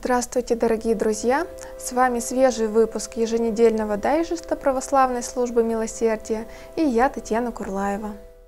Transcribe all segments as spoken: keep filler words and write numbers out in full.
Здравствуйте, дорогие друзья! С вами свежий выпуск еженедельного дайджеста Православной службы милосердия и я, Татьяна Курлаева.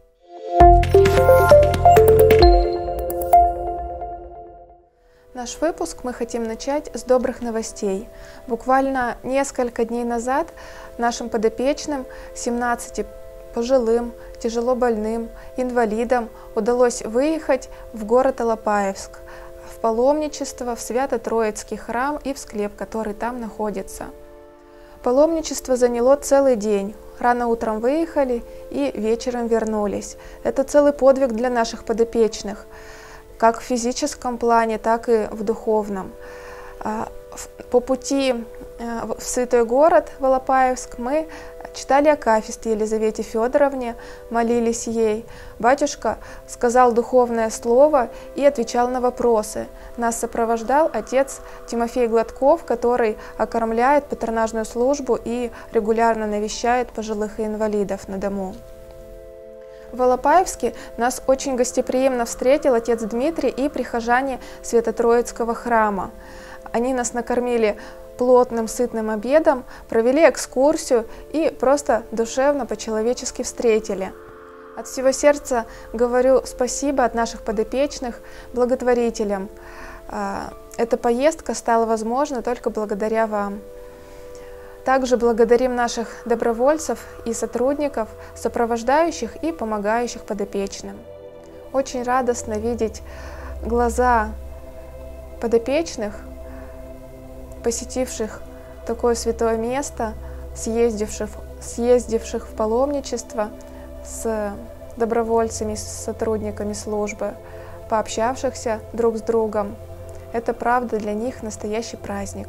Наш выпуск мы хотим начать с добрых новостей. Буквально несколько дней назад нашим подопечным, семнадцати пожилым, тяжело больным, инвалидам удалось выехать в город Алапаевск, в паломничество в Свято-Троицкий храм и в склеп, который там находится. Паломничество заняло целый день. Рано утром выехали и вечером вернулись. Это целый подвиг для наших подопечных, как в физическом плане, так и в духовном. По пути в святой город, в Алапаевск, мы читали акафист Елизавете Федоровне, молились ей. Батюшка сказал духовное слово и отвечал на вопросы. Нас сопровождал отец Тимофей Гладков, который окормляет патронажную службу и регулярно навещает пожилых и инвалидов на дому. В Алапаевске нас очень гостеприимно встретил отец Дмитрий и прихожане Свято-Троицкого храма. Они нас накормили плотным, сытным обедом, провели экскурсию и просто душевно, по-человечески встретили. От всего сердца говорю спасибо от наших подопечных благотворителям. Эта поездка стала возможна только благодаря вам. Также благодарим наших добровольцев и сотрудников, сопровождающих и помогающих подопечным. Очень радостно видеть глаза подопечных, посетивших такое святое место, съездивших, съездивших в паломничество с добровольцами, с сотрудниками службы, пообщавшихся друг с другом. Это правда для них настоящий праздник.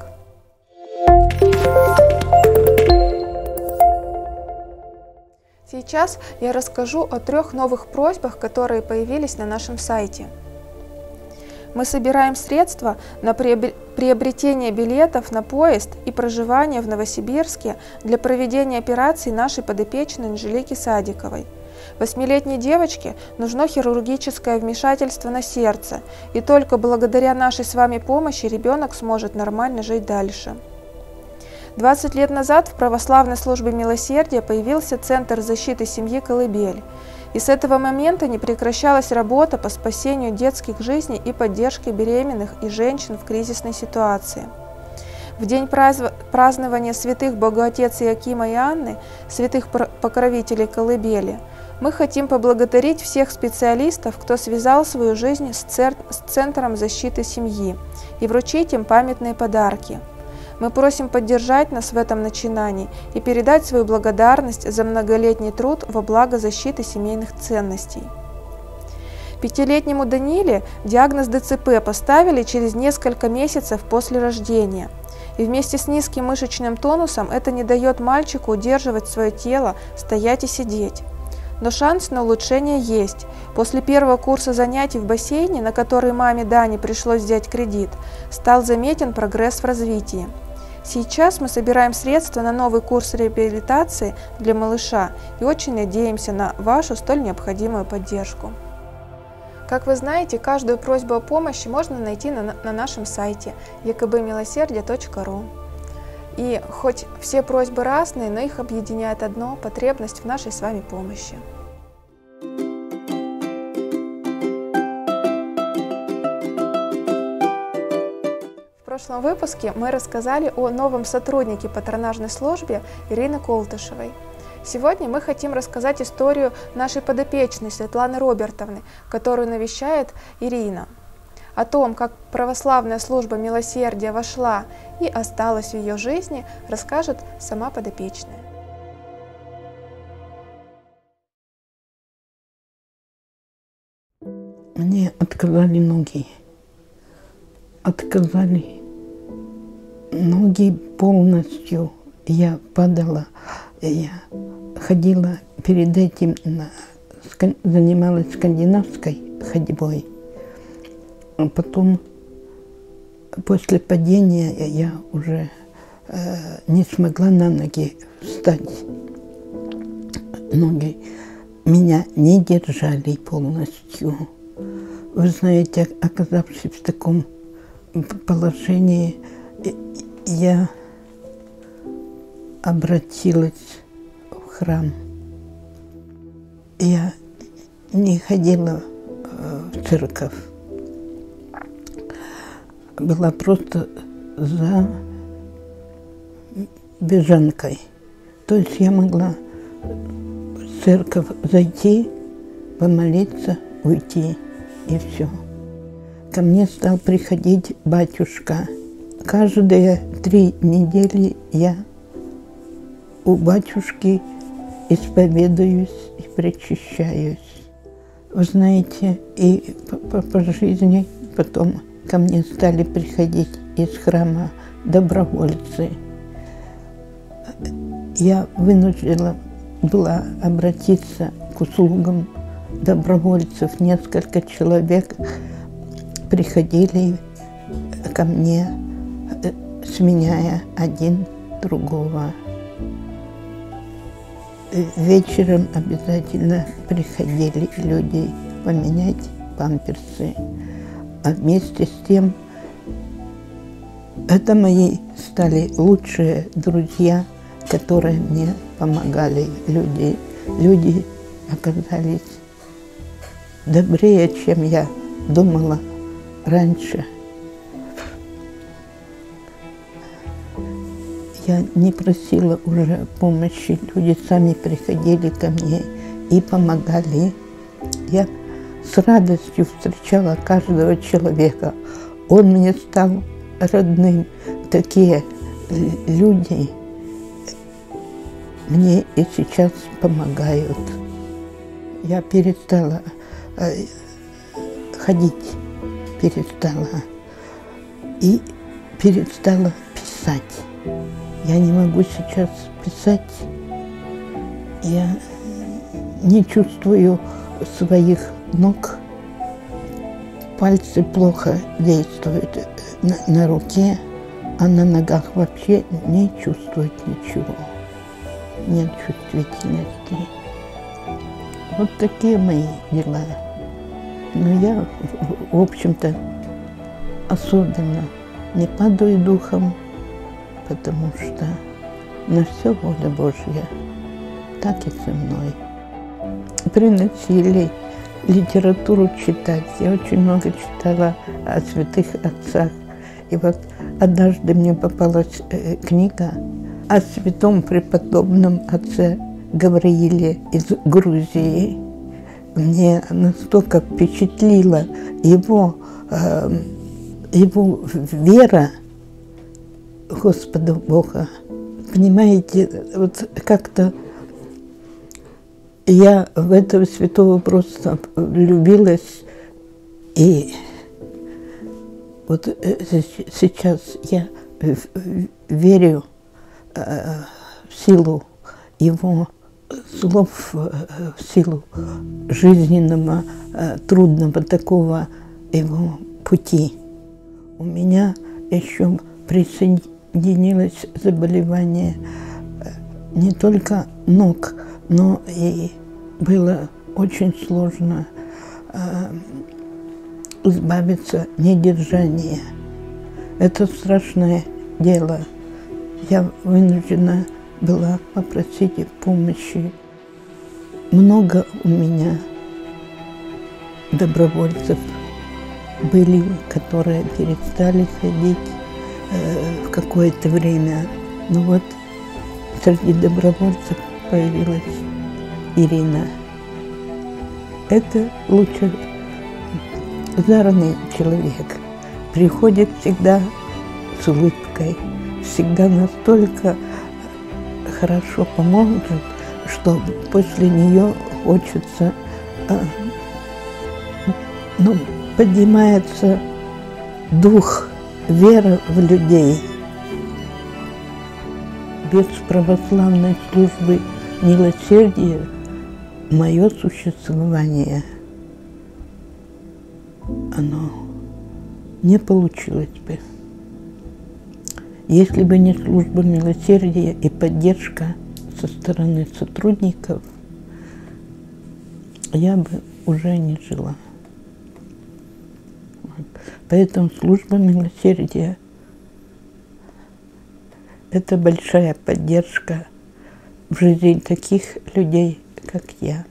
Сейчас я расскажу о трех новых просьбах, которые появились на нашем сайте. Мы собираем средства на приобретение билетов на поезд и проживание в Новосибирске для проведения операции нашей подопечной Анжелики Садиковой. Восьмилетней девочке нужно хирургическое вмешательство на сердце, и только благодаря нашей с вами помощи ребенок сможет нормально жить дальше. двадцать лет назад в Православной службе милосердия появился Центр защиты семьи «Колыбель». И с этого момента не прекращалась работа по спасению детских жизней и поддержке беременных и женщин в кризисной ситуации. В день празднования святых Богоотец Иоакима и Анны, святых покровителей колыбели, мы хотим поблагодарить всех специалистов, кто связал свою жизнь с Центром защиты семьи, и вручить им памятные подарки. Мы просим поддержать нас в этом начинании и передать свою благодарность за многолетний труд во благо защиты семейных ценностей. Пятилетнему Даниле диагноз дэ цэ пэ поставили через несколько месяцев после рождения. И вместе с низким мышечным тонусом это не дает мальчику удерживать свое тело, стоять и сидеть. Но шанс на улучшение есть. После первого курса занятий в бассейне, на который маме Дане пришлось взять кредит, стал заметен прогресс в развитии. Сейчас мы собираем средства на новый курс реабилитации для малыша и очень надеемся на вашу столь необходимую поддержку. Как вы знаете, каждую просьбу о помощи можно найти на, на нашем сайте е ка бэ милосердие точка ру. И хоть все просьбы разные, но их объединяет одно – потребность в нашей с вами помощи. В прошлом выпуске мы рассказали о новом сотруднике патронажной службе Ирине Колтышевой. Сегодня мы хотим рассказать историю нашей подопечной Светланы Робертовны, которую навещает Ирина. О том, как православная служба милосердия вошла и осталась в ее жизни, расскажет сама подопечная. Мне отказали ноги. Отказали ноги полностью. Я падала. Я ходила перед этим, на, занималась скандинавской ходьбой. А потом, после падения, я уже э, не смогла на ноги встать. Ноги меня не держали полностью. Вы знаете, оказавшись в таком положении я обратилась в храм. Я не ходила в церковь. Была просто за бежанкой. То есть я могла в церковь зайти, помолиться, уйти, и все. Ко мне стал приходить батюшка. Каждые три недели я у батюшки исповедуюсь и причащаюсь. Вы знаете, и по, по, по жизни потом ко мне стали приходить из храма добровольцы. Я вынуждена была обратиться к услугам добровольцев. Несколько человек приходили ко мне, сменяя один другого. Вечером обязательно приходили люди поменять памперсы. А вместе с тем, это мои стали лучшие друзья, которые мне помогали. Люди, люди оказались добрее, чем я думала раньше. Я не просила уже помощи, люди сами приходили ко мне и помогали. Я с радостью встречала каждого человека. Он мне стал родным. Такие люди мне и сейчас помогают. Я перестала ходить, перестала и перестала писать. Я не могу сейчас писать. Я не чувствую своих ног. Пальцы плохо действуют на, на руке, а на ногах вообще не чувствуют ничего. Нет чувствительности. Вот такие мои дела. Но я, в общем-то, особенно не падаю духом, потому что на все воля Божья, так и со мной. Приносили литературу читать. Я очень много читала о святых отцах. И вот однажды мне попалась э, книга о святом преподобном отце Гаврииле из Грузии. Мне настолько впечатлила его, э, его вера Господа Бога. Понимаете, вот как-то я в этого святого просто влюбилась, и вот сейчас я верю в силу его слов, в силу жизненного, трудного такого его пути. У меня еще присоединилось заболевание не только ног, но и было очень сложно э, избавиться от недержания. Это страшное дело. Я вынуждена была попросить помощи. Много у меня добровольцев были, которые перестали ходить э, в какое-то время. Ну вот, среди добровольцев появилась Ирина. Это лучезарный человек. Приходит всегда с улыбкой, всегда настолько хорошо поможет, что после нее хочется, ну, поднимается дух, вера в людей. Без православной службы милосердия мое существование, оно не получилось бы. Если бы не служба милосердия и поддержка со стороны сотрудников, я бы уже не жила. Вот. Поэтому служба милосердия – это большая поддержка в жизни таких людей, как я.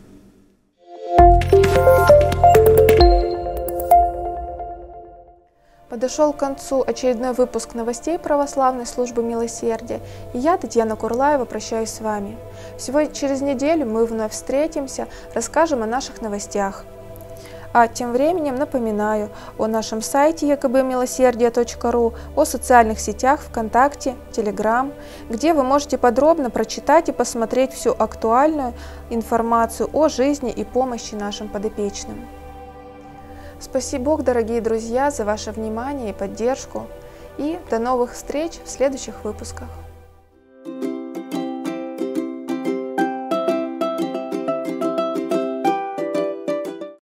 Подошел к концу очередной выпуск новостей православной службы милосердия, и я, Татьяна Курлаева, прощаюсь с вами. Всего через неделю мы вновь встретимся, расскажем о наших новостях. А тем временем напоминаю о нашем сайте е ка бэ милосердие точка ру, о социальных сетях ВКонтакте, Телеграм, где вы можете подробно прочитать и посмотреть всю актуальную информацию о жизни и помощи нашим подопечным. Спасибо Бог, дорогие друзья, за ваше внимание и поддержку. И до новых встреч в следующих выпусках.